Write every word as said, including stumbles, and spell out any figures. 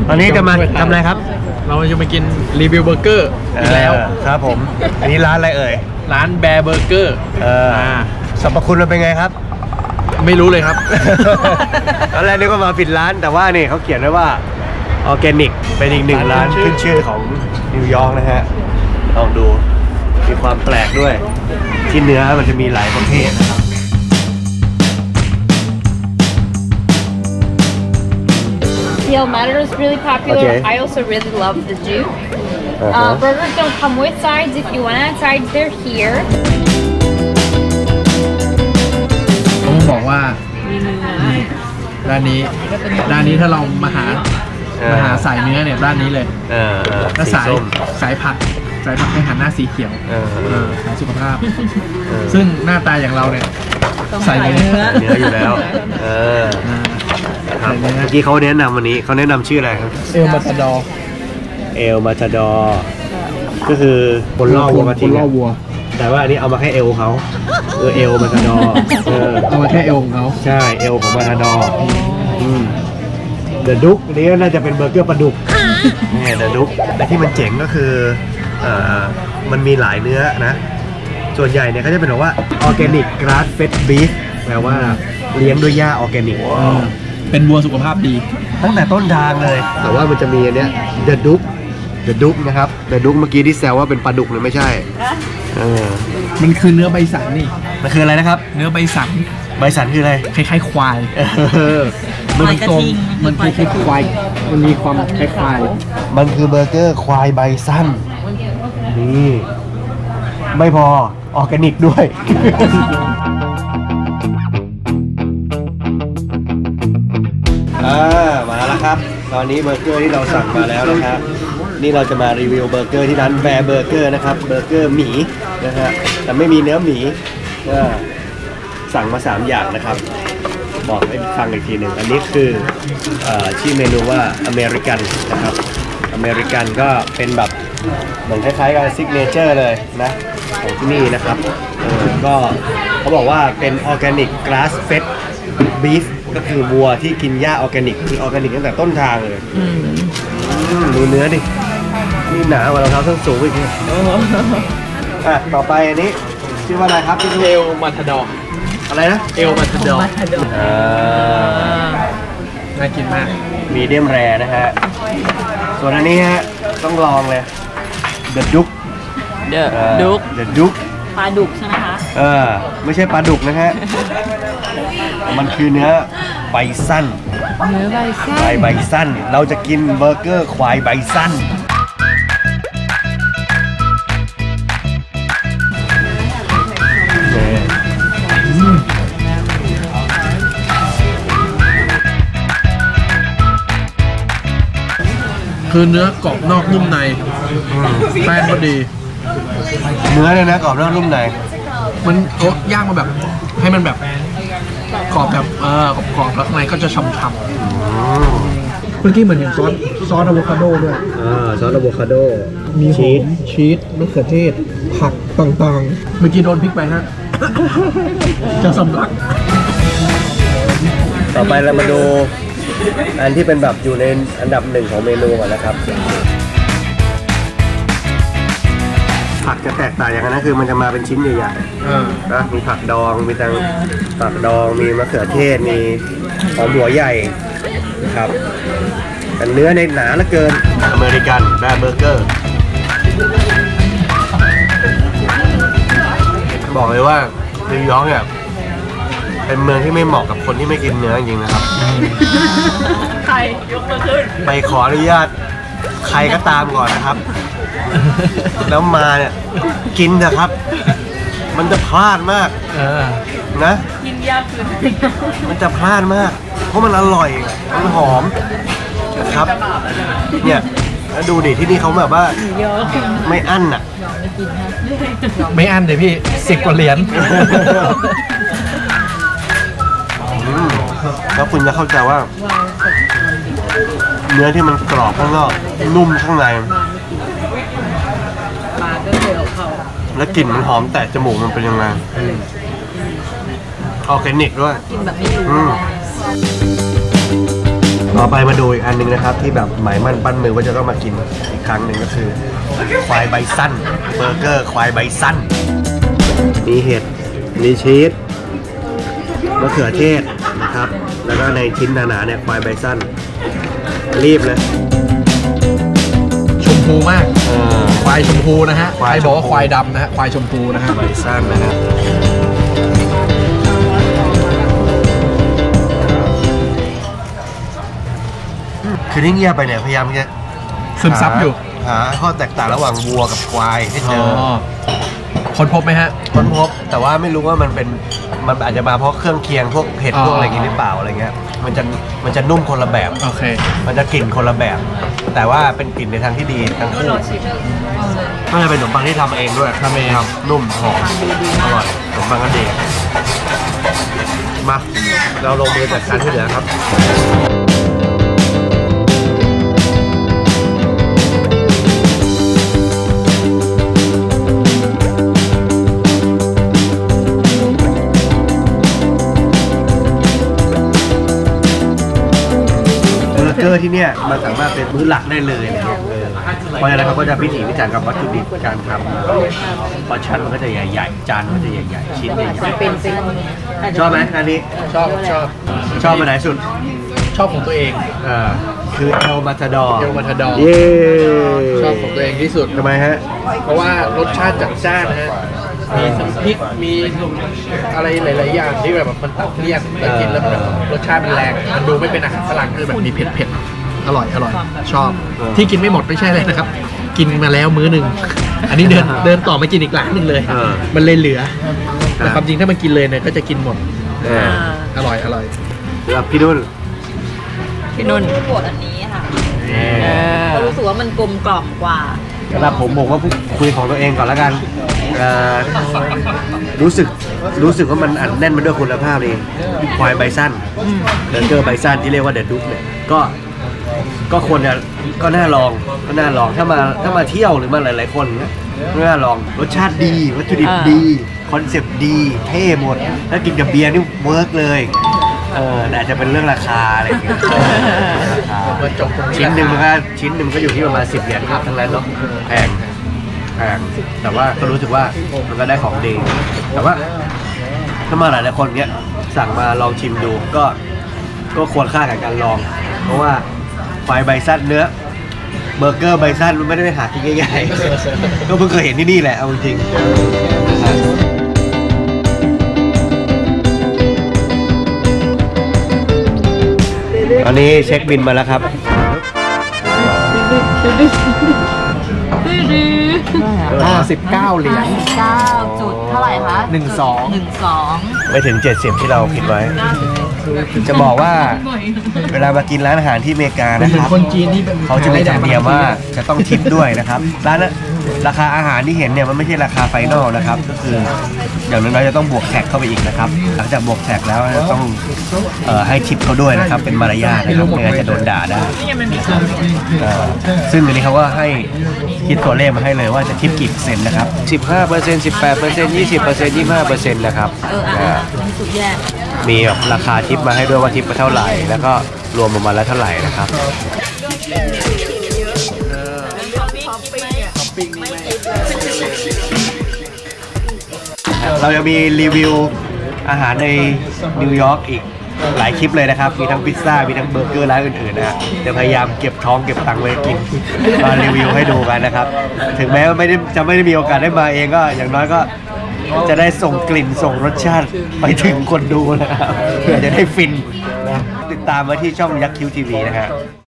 ตอนนี้จะมาทำอะไรครับเราจะมากินรีวิวเบอร์เกอร์อีกแล้วครับผมอันนี้ร้านอะไรเอ่ยร้านแบร์เบอร์เกอร์เออสรรพคุณมันเป็นไงครับไม่รู้เลยครับตอนแรกนึกว่ามาปิดร้านแต่ว่านี่เขาเขียนไว้ว่าออร์แกนิกเป็นอีกหนึ่งร้านขึ้นชื่อของนิวยอร์กนะฮะลองดูมีความแปลกด้วยที่เนื้อมันจะมีหลายประเภทนะครับ Peel Matter is really popular. Okay. I also really love the Duke. Uh-huh. uh, burgers don't come with sides. If you want to add sides, they're here. ต้องบอกว่าด้านนี้ด้านนี้ถ้าเรามาหามาหาสายเนื้อเนี่ยด้านนี้เลยถ้าสายสายผัดสายผัดให้หันหน้าสีเขียวสายสุขภาพซึ่งหน้าตาอย่างเราเนี่ยใส่เนื้อเนื้ออยู่แล้วเออครับเมื่อกี้เขาแนะนำวันนี้เขาแนะนำชื่ออะไรครับเอลมาตาดอเอลมาตาดอก็คือคนล่อวัวมาทิ้งแต่ว่าอันนี้เอามาแค่เอลเขาเออเอลมาตาดอเอามาแค่เอลของเขาใช่เอลของมาตาดอเดอะดุ๊กนี้น่าจะเป็นเบอร์เกอร์ปลาดุกนี่เดอะดุ๊กแต่ที่มันเจ๋งก็คือมันมีหลายเนื้อนะส่วนใหญ่เนี่ยเขาจะเป็นบอกว่าออร์แกนิกกราสเฟดบีฟแปลว่าเลี้ยงด้วยหญ้าออร์แกนิกเป็นวัวสุขภาพดีตั้งแต่ต้นทางเลยแต่ว่ามันจะมีอันเนี้ยเดอะดุ๊กเดอะดุ๊กนะครับเดอะดุ๊กเมื่อกี้ที่แซวว่าเป็นปลาดุกเนี่ยไม่ใช่เออมันคือเนื้อใบสันนี่มันคืออะไรนะครับเนื้อใบสันใบสันคืออะไรคล้ายๆควายมันตรงมันคล้ายๆควายมันมีความคล้ายๆมันคือเบอร์เกอร์ควายใบสั้นนี่ไม่พอออร์แกนิกด้วยอ่ามาแล้วครับตอนนี้เบอร์เกอร์ที่เราสั่งมาแล้วนะครับนี่เราจะมารีวิวเบอร์เกอร์ที่ร้านแบร์เบอร์เกอร์นะครับเบอร์เกอร์หมีนะฮะแต่ไม่มีเนื้อหมีสั่งมาสามอย่างนะครับบอกให้ฟังอีกทีหนึ่งอันนี้คือชื่อเมนูว่าอเมริกันนะครับอเมริกันก็เป็นแบบเหมือนคล้ายๆกับซิกเนเจอร์เลยนะของที่นี่นะครับก็เขาบอกว่าเป็นออร์แกนิกกราสเฟดบีฟก็คือวัวที่กินหญ้าออร์แกนิกคือออร์แกนิกตั้งแต่ต้นทางเลยดูเนื้อดินี่หนากว่ารองเท้าส้นสูงอีกทีอ่ะต่อไปอันนี้ชื่อว่าอะไรครับพี่เอลมาทาดออะไรนะเอลมาทาดอน่ากินมากมีเดียมแรร์นะฮะส่วนอันนี้ฮะต้องลองเลยเดอะดุ๊กเดอะดุ๊กเดอะดุ๊กปลาดุกใช่ไหมคะเออไม่ใช่ปลาดุกนะฮะมันคือเนื้อใบสั้นเนื้อใบสั้นใบสั้นเราจะกินเบอร์เกอร์ควายใบสั้นคือเนื้อกรอบนอกนุ่มในแป้งก็ดีเนื้อเนี่ยนะกรอบนอกนุ่มในมันโอ๊ย่างมาแบบให้มันแบบกรอบแบบเออกรอบแล้วข้างในก็จะฉ่ำๆเมื่อกี้เหมือนเห็นซอสซอสอะโวคาโดด้วยอ่าซอสอะโวคาโดมีชีสชีสมะเขือเทศผักต่างๆเมื่อกี้โดนพริกไปฮะจะสำลักต่อไปเรามาดูอันที่เป็นแบบอยู่ในอันดับหนึ่งของเมนูก่อนนะครับผักจะแตกต่างอย่างนั้นคือมันจะมาเป็นชิ้นใหญ่ๆนะมีผักดองมีทั้งผักดองมีมะเขือเทศมีหอมหัวใหญ่นะครับแต่เนื้อในหนาเหลือเกินอเมริกันแบร์เบอร์เกอร์บอกเลยว่านิวยอร์กเนี่ยเป็นเมืองที่ไม่เหมาะกับคนที่ไม่กินเนื้อจริงๆนะครับใครยกมือขึ้นไปขออนุญาตใครก็ตามก่อนนะครับแล้วมาเนี่ยกินเถอะครับมันจะพลาดมากนะกินยากขึ้นมันจะพลาดมากเพราะมันอร่อยมันหอมนะครับเนี่ยแล้วดูดิที่นี่เขาแบบว่าไม่อั้นอ่ะไม่อั้นเลยพี่สิบกว่าเหรียญแล้วคุณจะเข้าใจว่าเนื้อที่มันกรอบข้างนอกนุ่มข้างในและกลิ่นมันหอมแตะจมูกมันเป็นยังไงออร์แกนิกด้วยกินแบบไม่รู้ต่อไปมาดูอีกอันหนึงนะครับที่แบบหมายมั่นปั้นมือว่าจะต้องมากินอีกครั้งหนึ่งก็คือควายใบสั้นเบอร์เกอร์ควายใบสั้นมีเห็ดมีชีสมะเขือเทศนะครับแล้วก็ในชิ้นหนาๆเนี่ยควายใบสั้นรีบเลยชมพูมากเออควายชมพูนะฮะควายใครบอกว่าชมพูควายดำนะฮะควายชมพูนะฮะใบสั้นนะครับคือที่เงียบไปเนี่ยพยายามจะซึมซับอยู่หาข้อแตกต่างระหว่างวัวกับควายให้เจอ๋ออคนพบไหมฮะค้นพบแต่ว่าไม่รู้ว่ามันเป็นมันอาจจะมาเพราะเครื่องเคียงพวกเห็ดอ๋อพวกอะไรอย่างนี้หรือเปล่าอะไรเงี้ยมันจะมันจะนุ่มคนละแบบโอเคมันจะกลิ่นคนละแบบ แต่ว่าเป็นกลิ่นในทางที่ดีทั้งคู่ก็จะเป็นขนมปังที่ทำเองด้วยทำเองครับนุ่มหอมอร่อยขนมปังก็ดีมาเราลงมือจัดการที่เหลือครับเบอร์เกอร์ที่เนี่ยมันสามารถเป็นมื้อหลักได้เลยอะไรเงี้ยเออเพราะฉะนั้นเขาก็จะพิถีพิถันกับวัตถุดิบการทำพอชั่นมันก็จะใหญ่ๆจานมันก็จะใหญ่ๆชิ้นใหญ่ๆชอบไหมอันนี้ชอบชอบชอบมาไหนสุดชอบของตัวเองเออคือเอลมาทาดอร์เอลมาทาดอร์เย้ชอบของตัวเองที่สุดทำไมฮะเพราะว่ารสชาติจัดจ้านนะฮะ มีทั้งพริก มีอะไรหลาย ๆ อย่างที่แบบมันตัดเลี่ยนแต่กินแล้วแบบรสชาติมันแรง มันดูไม่เป็นอาหารฝรั่งคือแบบมีเผ็ด ๆ อร่อย อร่อย ชอบ ที่กินไม่หมดไม่ใช่เลยนะครับ กินมาแล้วมื้อหนึ่ง อันนี้เดินเดินต่อมากินอีกร้านหนึ่งเลย มันเลยเหลือ แต่ความจริงถ้ามันกินเลยเนี่ยก็จะกินหมดเอออร่อย อร่อยแล้วพี่นุ่นพี่นุ่นโปรดอันนี้ค่ะเออเรารู้สึกว่ามันกลมกล่อมกว่าสำหรับผมผมก็คุยของตัวเองก่อนแล้วกันเอ่อรู้สึกรู้สึกว่ามันอัดแน่นมาด้วยคุณภาพเองควายไบซันเบอร์เกอร์ไบซันที่เรียกว่าเดอะดุ๊กเนี่ยก็ก็ควรจะก็น่าลองก็น่าลองถ้ามาถ้ามาเที่ยวหรือมาหลายๆคนเนี่ยก็น่าลองรสชาติดีวัตถุดิบดีคอนเซปต์ดีเท่หมดถ้ากินกับเบียร์นี่เวิร์กเลยเออแต่อาจจะเป็นเรื่องราคาอะไรอย่างเงี้ยราคามาจบตรงนี้ชิ้นหนึ่งมันก็ชิ้นหนึ่งมันก็อยู่ที่ประมาณสิบเหรียญครับทั้งนั้นเนาะแพงแพงแต่ว่าก็รู้สึกว่ามันก็ได้ของดีแต่ว่าถ้ามาหลายๆคนเนี้ยสั่งมาลองชิมดูก็ก็ควรค่ากับการลอง เพราะว่าไฟไบซันเนื้อเบอร์เกอร์ไบซันมันไม่ได้ไปหากินง่ายๆ ก็เพิ่งเคยเห็นที่นี่แหละเอาจริงตอนนี้เช็คบินมาแล้วครับห้าสิบเก้าเหรียญเก้าจุดเท่าไหร่คะหนึ่งสองหนึ่งสองไม่ถึงเจ็ดสิบที่เราคิดไว้ จะบอกว่าเวลามากินร้านอาหารที่อเมริกาเป็นนะเหมืคอนรับคนจีนที่เป็นเขาจะมีธรรมเนียมว่าจะต้องทิปด้วยนะครับร้านราคาอาหารที่เห็นเนี่ยมันไม่ใช่ราคาไฟนอลนะครับก็คืออย่างน้อยๆจะต้องบวกแท็กเข้าไปอีกนะครับหลังจากบวกแท็กแล้วจะต้องเอ่อให้ทิปเขาด้วยนะครับเป็นมารยาทนะครับไม่งั้นจะโดนด่าได้เอ่อซึ่งอันนี้เขาก็ให้คิดตัวเลขมาให้เลยว่าจะทิปกี่เปอร์เซ็นต์นะครับสิบห้าเปอร์เซ็นต์สิบแปดเปอร์เซ็นต์ยี่สิบเปอร์เซ็นต์ยี่สิบห้าเปอร์เซ็นต์นะครับเอออ่ะมันสุดแย่มีแบบราคาทิปมาให้ด้วยว่าทิปเท่าไหร่แล้วก็รวมออกมาแล้วเท่าไหร่นะครับเราจะมีรีวิวอาหารในนิวยอร์กอีกหลายคลิปเลยนะครับมีทั้งพิซซ่ามีทั้งเบอร์เกอร์ร้านอื่นๆนะฮะจะพยายามเก็บท้องเก็บตังค์ไว้กินมารีวิวให้ดูกันนะครับถึงแม้ว่าไม่ได้จะไม่ได้มีโอกาสได้มาเองก็อย่างน้อยก็จะได้ส่งกลิ่นส่งรสชาติไปถึงคนดูนะครับเพื่อจะได้ฟินนะติดตามมาที่ช่องยักษ์คิวทีวีนะฮะ